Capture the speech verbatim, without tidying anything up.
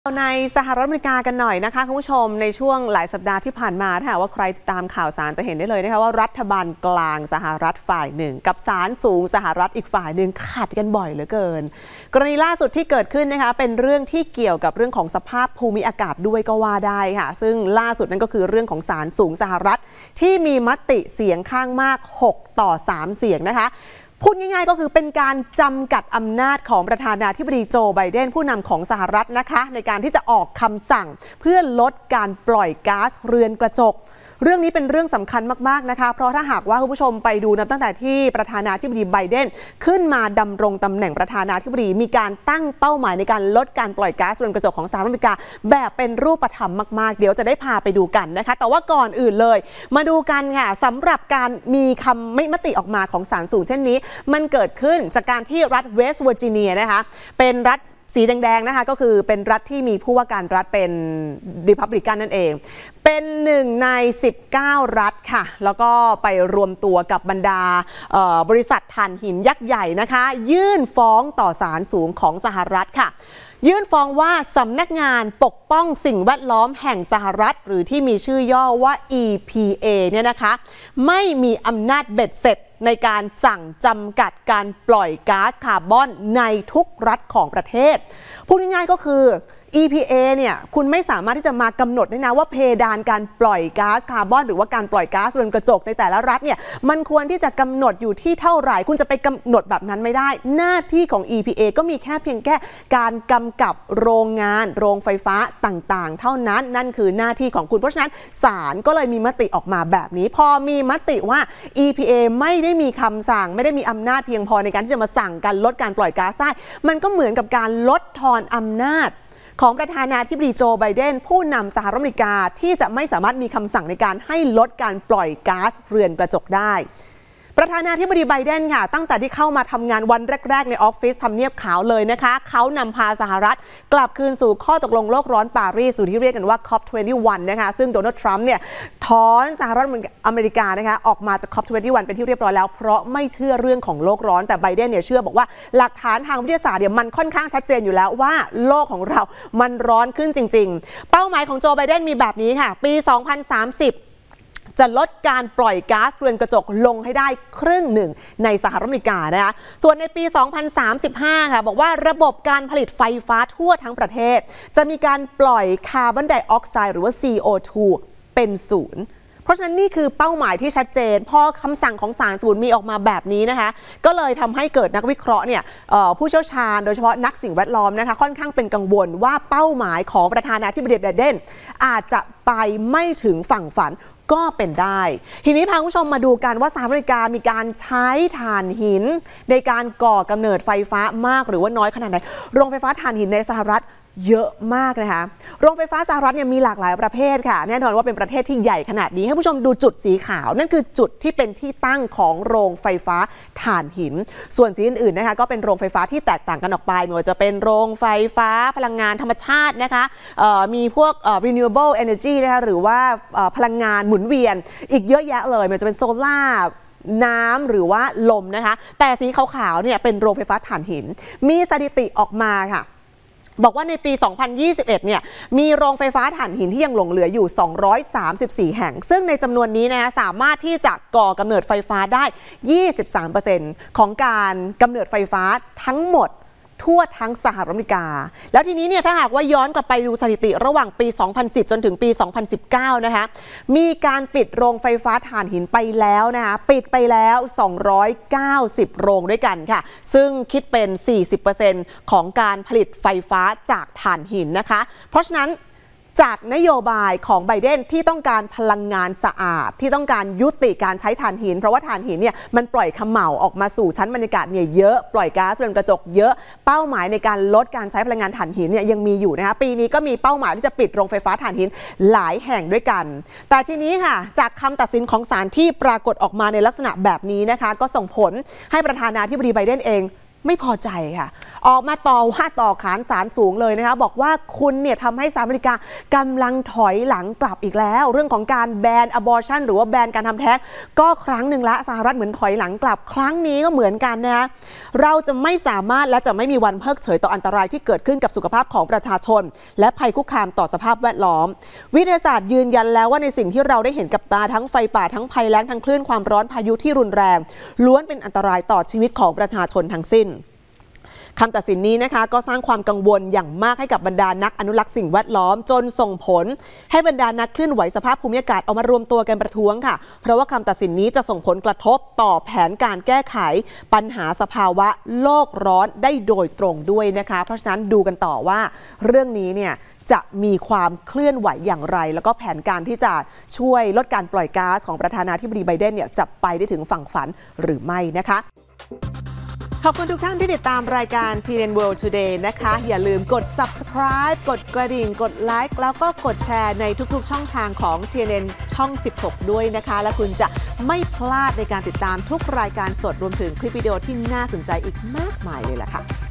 ในสหรัฐอเมริกากันหน่อยนะคะคุณผู้ชมในช่วงหลายสัปดาห์ที่ผ่านมาถ้าหากว่าใครติดตามข่าวสารจะเห็นได้เลยนะคะว่ารัฐบาลกลางสหรัฐฝ่ายหนึ่งกับศาลสูงสหรัฐอีกฝ่ายหนึ่งขัดกันบ่อยเหลือเกินกรณีล่าสุดที่เกิดขึ้นนะคะเป็นเรื่องที่เกี่ยวกับเรื่องของสภาพภูมิอากาศด้วยก็ว่าได้ค่ะซึ่งล่าสุดนั้นก็คือเรื่องของศาลสูงสหรัฐที่มีมติเสียงข้างมากหกต่อสามเสียงนะคะพูดง่ายๆก็คือเป็นการจำกัดอำนาจของประธานาธิบดีโจไบเดนผู้นำของสหรัฐนะคะในการที่จะออกคำสั่งเพื่อลดการปล่อยก๊าซเรือนกระจกเรื่องนี้เป็นเรื่องสำคัญมากๆนะคะเพราะถ้าหากว่าคุณผู้ชมไปดูนับตั้งแต่ที่ประธานาธิบดีไบเดนขึ้นมาดำรงตำแหน่งประธานาธิบดีมีการตั้งเป้าหมายในการลดการปล่อยก๊าซเรือนกระจกของสหรัฐอเมริกาแบบเป็นรูปธรรมมากๆเดี๋ยวจะได้พาไปดูกันนะคะแต่ว่าก่อนอื่นเลยมาดูกันค่ะสำหรับการมีคำไม่มติออกมาของศาลสูงเช่นนี้มันเกิดขึ้นจากการที่รัฐเวสต์เวอร์จิเนียนะคะเป็นรัฐสีแดงๆนะคะก็คือเป็นรัฐที่มีผู้ว่าการรัฐเป็นริพับลิกันนั่นเองเป็นหนึ่งในสิบเก้ารัฐค่ะแล้วก็ไปรวมตัวกับบรรดาบริษัทถ่านหินยักษ์ใหญ่นะคะยื่นฟ้องต่อศาลสูงของสหรัฐค่ะยื่นฟ้องว่าสำนักงานปกป้องสิ่งแวดล้อมแห่งสหรัฐหรือที่มีชื่อย่อว่า อี พี เอ เนี่ยนะคะไม่มีอำนาจเบ็ดเสร็จในการสั่งจำกัดการปล่อยก๊าซคาร์บอนในทุกรัฐของประเทศพูดง่ายๆก็คือ อี พี เอ เนี่ยคุณไม่สามารถที่จะมากำหนดได้นะว่าเพดานการปล่อยก๊าซคาร์บอนหรือว่าการปล่อยก๊าซเรือนกระจกในแต่ละรัฐเนี่ยมันควรที่จะกำหนดอยู่ที่เท่าไหร่คุณจะไปกำหนดแบบนั้นไม่ได้หน้าที่ของ อี พี เอ ก็มีแค่เพียงแค่การกำกับโรงงานโรงไฟฟ้าต่างๆเท่านั้นนั่นคือหน้าที่ของคุณเพราะฉะนั้นศาลก็เลยมีมติออกมาแบบนี้พอมีมติว่า อี พี เอ ไม่ได้มีคำสั่งไม่ได้มีอำนาจเพียงพอในการที่จะมาสั่งการลดการปล่อยก๊าซได้มันก็เหมือนกับการลดทอนอำนาจของประธานาธิบดีโจไบเดนผู้นำสหรัฐอเมริกาที่จะไม่สามารถมีคำสั่งในการให้ลดการปล่อยก๊าซเรือนกระจกได้ประธานาธิบดีไบเดนค่ะตั้งแต่ที่เข้ามาทำงานวันแรกๆในออฟฟิศทำเนียบขาวเลยนะคะเขานำพาสหรัฐกลับคืนสู่ข้อตกลงโลกร้อนปารีสหรือที่เรียกกันว่า ซี โอ พี ยี่สิบเอ็ด นะคะซึ่งโดนัลด์ทรัมป์เนี่ยถอนสหรัฐอเมริกานะคะออกมาจาก ซี โอ พี ยี่สิบเอ็ด เป็นที่เรียบร้อยแล้วเพราะไม่เชื่อเรื่องของโลกร้อนแต่ไบเดนเนี่ยเชื่อบอกว่าหลักฐานทางวิทยาศาสตร์เนี่ยมันค่อนข้างชัดเจนอยู่แล้วว่าโลกของเรามันร้อนขึ้นจริงๆเป้าหมายของโจไบเดนมีแบบนี้ค่ะปีสองพันสามสิบจะลดการปล่อยก๊าซเรือนกระจกลงให้ได้ครึ่งหนึ่งในสหรัฐอเมริกานะคะส่วนในปีสองพันสามสิบห้าค่ะบอกว่าระบบการผลิตไฟฟ้าทั่วทั้งประเทศจะมีการปล่อยคาร์บอนไดออกไซด์หรือว่า ซี โอ ทู เป็นศูนย์เพราะฉะนั้นนี่คือเป้าหมายที่ชัดเจนพอคำสั่งของศาลสูงมีออกมาแบบนี้นะคะก็เลยทำให้เกิดนักวิเคราะห์เนี่ยผู้เชี่ยวชาญโดยเฉพาะนักสิ่งแวดล้อมนะคะค่อนข้างเป็นกังวลว่าเป้าหมายของประธานาธิบดีไบเดนอาจจะไปไม่ถึงฝั่งฝันก็เป็นได้ทีนี้พาคุณผู้ชมมาดูกันว่าสหรัฐอเมริกามีการใช้ถ่านหินในการก่อกำเนิดไฟฟ้ามากหรือว่าน้อยขนาดไหนโรงไฟฟ้าถ่านหินในสหรัฐเยอะมากนะคะโรงไฟฟ้าสหรัฐเนี่ยมีหลากหลายประเภทค่ะแน่นอนว่าเป็นประเทศที่ใหญ่ขนาดนี้ให้ผู้ชมดูจุดสีขาวนั่นคือจุดที่เป็นที่ตั้งของโรงไฟฟ้าถ่านหินส่วนสีอื่นๆนะคะก็เป็นโรงไฟฟ้าที่แตกต่างกันออกไปไม่ว่าจะเป็นโรงไฟฟ้าพลังงานธรรมชาตินะคะมีพวก renewable energy นะคะหรือว่าพลังงานหมุนเวียนอีกเยอะแยะเลยมันจะเป็นโซล่าน้ำหรือว่าลมนะคะแต่สีขาวๆเนี่ยเป็นโรงไฟฟ้าถ่านหินมีสถิติออกมาค่ะบอกว่าในปีสองพันยี่สิบเอ็ดเนี่ยมีโรงไฟฟ้าถ่านหินที่ยังหลงเหลืออยู่สองร้อยสามสิบสี่แห่งซึ่งในจำนวนนี้นะสามารถที่จะก่อกำเนิดไฟฟ้าได้ ยี่สิบสามเปอร์เซ็นต์ ของการกำเนิดไฟฟ้าทั้งหมดทั่วทั้งสหรัฐอเมริกาแล้วทีนี้เนี่ยถ้าหากว่าย้อนกลับไปดูสถิติระหว่างปีสองพันสิบจนถึงปีสองพันสิบเก้านะคะมีการปิดโรงไฟฟ้าถ่านหินไปแล้วนะคะปิดไปแล้วสองร้อยเก้าสิบโรงด้วยกันค่ะซึ่งคิดเป็น สี่สิบเปอร์เซ็นต์ ของการผลิตไฟฟ้าจากถ่านหินนะคะเพราะฉะนั้นจากนโยบายของไบเดนที่ต้องการพลังงานสะอาดที่ต้องการยุติการใช้ถ่านหินเพราะว่าถ่านหินเนี่ยมันปล่อยเขม่าออกมาสู่ชั้นบรรยากาศเนี่ยเยอะปล่อยก๊าซเรือนกระจกเยอะเป้าหมายในการลดการใช้พลังงานถ่านหินเนี่ยยังมีอยู่นะคะปีนี้ก็มีเป้าหมายที่จะปิดโรงไฟฟ้าถ่านหินหลายแห่งด้วยกันแต่ทีนี้ค่ะจากคำตัดสินของศาลที่ปรากฏออกมาในลักษณะแบบนี้นะคะก็ส่งผลให้ประธานาธิบดีไบเดนเองไม่พอใจค่ะออกมาต่อว่าต่อขานศาลสูงเลยนะคะบอกว่าคุณเนี่ยทำให้สหรัฐอเมริกากำลังถอยหลังกลับอีกแล้วเรื่องของการแบน abortion หรือว่าแบนการทำแท้งก็ครั้งหนึ่งละสหรัฐเหมือนถอยหลังกลับครั้งนี้ก็เหมือนกันนะคะเราจะไม่สามารถและจะไม่มีวันเพิกเฉยต่ออันตรายที่เกิดขึ้นกับสุขภาพของประชาชนและภัยคุกคามต่อสภาพแวดล้อมวิทยาศาสตร์ยืนยันแล้วว่าในสิ่งที่เราได้เห็นกับตาทั้งไฟป่าทั้งภัยแล้งทั้งคลื่นความร้อนพายุที่รุนแรงล้วนเป็นอันตรายต่อชีวิตของประชาชนทั้งสิ้นคำตัดสินนี้นะคะก็สร้างความกังวลอย่างมากให้กับบรรดานักอนุรักษ์สิ่งแวดล้อมจนส่งผลให้บรรดานักเคลื่อนไหวสภาพภูมิอากาศออกมารวมตัวกันประท้วงค่ะเพราะว่าคำตัดสินนี้จะส่งผลกระทบต่อแผนการแก้ไขปัญหาสภาวะโลกร้อนได้โดยตรงด้วยนะคะเพราะฉะนั้นดูกันต่อว่าเรื่องนี้เนี่ยจะมีความเคลื่อนไหวอย่างไรแล้วก็แผนการที่จะช่วยลดการปล่อยก๊าซของประธานาธิบดีไบเดนเนี่ยจะไปได้ถึงฝั่งฝันหรือไม่นะคะขอบคุณทุกท่านที่ติดตามรายการ ที เอ็น World Today นะคะอย่าลืมกด Subscribe กดกระดิ่งกดไลค์แล้วก็กดแชร์ในทุกๆช่องทางของ ที เอ็น เอ็น ช่อง สิบหก ด้วยนะคะและคุณจะไม่พลาดในการติดตามทุกรายการสดรวมถึงคลิปวิดีโอที่น่าสนใจอีกมากมายเลยล่ะค่ะ